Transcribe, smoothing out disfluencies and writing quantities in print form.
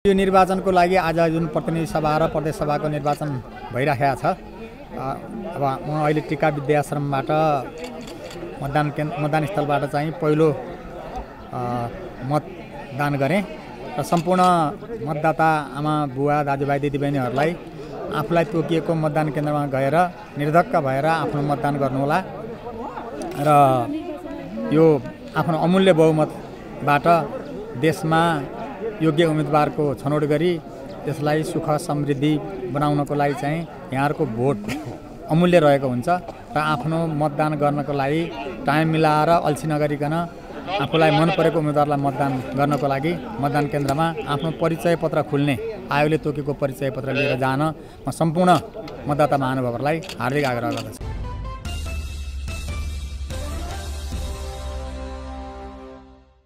यो निर्वाचनको लागि आज जुन प्रतिनिधि सभा र प्रदेश सभाको निर्वाचन भइरहेको छ, अब म अहिले टिका विद्याश्रमबाट मतदान स्थलबाट चाहिँ पहिलो मतदान गरेँ र सम्पूर्ण मतदाता आमा बुवा दाजुभाइ दिदीबहिनीहरूलाई आफूलाई तोकिएको मतदान केन्द्रमा गएर निर्धक्क भएर आफ्नो मतदान गर्नुहोला र यो आफ्नो अमूल्य बहुमतबाट देशमा योग्य उम्मेदवारको छनौट गरी त्यसलाई सुख समृद्धि बनाउनको लागि चाहिँ यहाँहरूको भोट अमूल्य रहेको हुन्छ र आफ्नो मतदान गर्नको लागि टाइम मिलाएर अल्छी नगरिकन आफूलाई मन परेको उम्मेदवारलाई मतदान गर्नको लागि मतदान केन्द्रमा आफ्नो परिचय पत्र खुल्ने आयोगले तोकेको परिचय पत्र लिएर जान म सम्पूर्ण मतदाता महानुभावहरूलाई हार्दिक आग्रह गर्दछु।